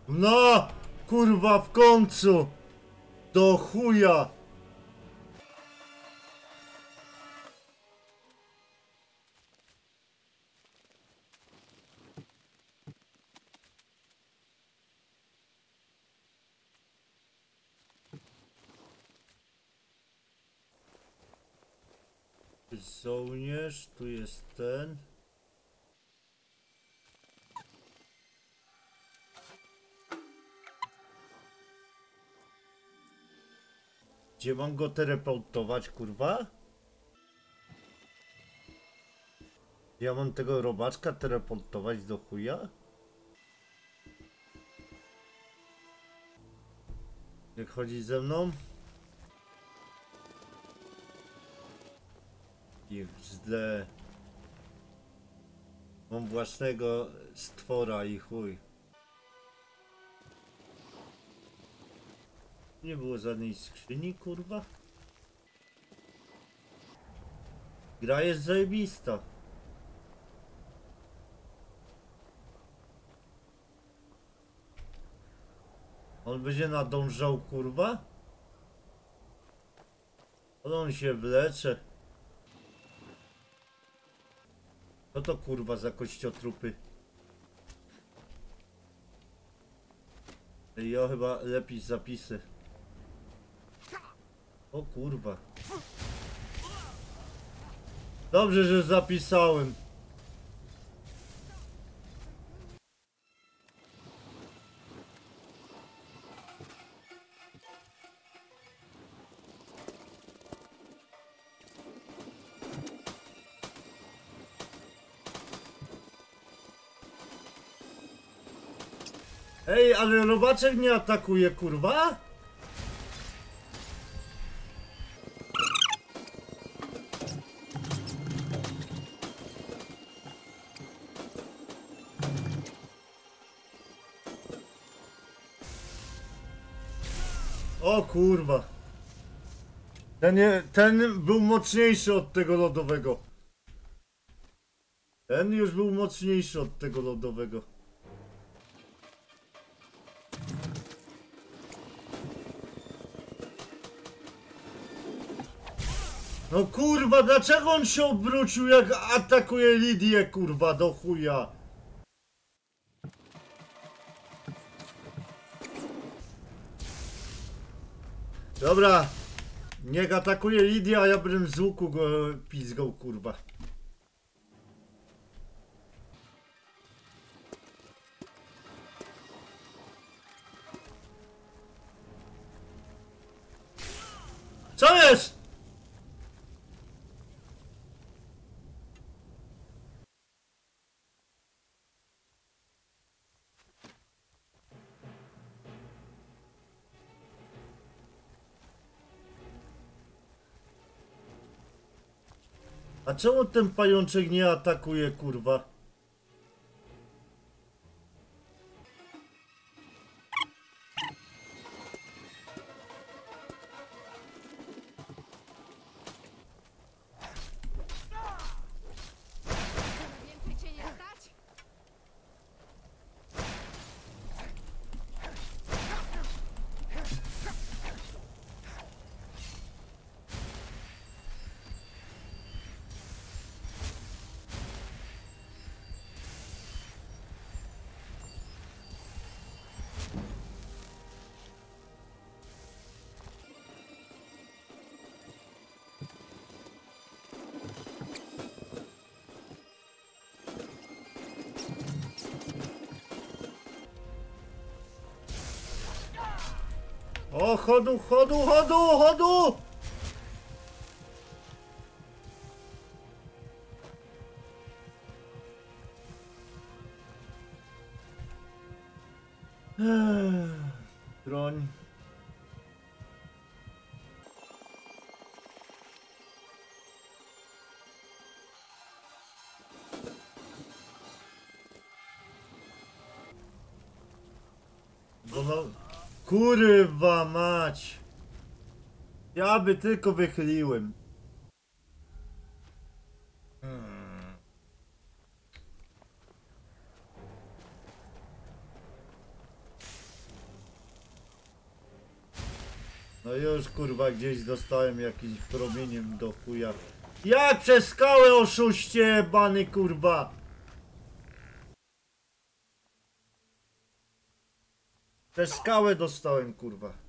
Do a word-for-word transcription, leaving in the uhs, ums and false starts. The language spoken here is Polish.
No! Kurwa, w końcu! Do chuja! Żołnierz, tu jest ten. Gdzie mam go teleportować, kurwa? Ja mam tego robaczka teleportować do chuja? Jak chodzi ze mną? I źle. Mam własnego stwora i chuj. Nie było żadnej skrzyni, kurwa. Gra jest zajebista. On będzie nadążał, kurwa? On się wlecze. Co to kurwa za kościotrupy? Ja chyba lepiej zapisy. O kurwa. Dobrze, że zapisałem. Ej, ale robaczek nie atakuje, kurwa? O kurwa. Ten, nie, ten był mocniejszy od tego lodowego. Ten już był mocniejszy od tego lodowego. No kurwa, dlaczego on się obrócił, jak atakuje Lidię, kurwa, do chuja? Dobra, niech atakuje Lidię, a ja bym z łuku go pizgał, kurwa. Co jest? A czemu ten pajączek nie atakuje, kurwa? Więcej cię nie stać? O, chodu, chodu, chodu, chodu! Broń. Bo no... Kurwa mać! Ja by tylko wychyliłem. Hmm. No już kurwa gdzieś dostałem jakimś promieniem do chuja. Jak przez skałę, oszuście bany kurwa! Przez skałę dostałem kurwa.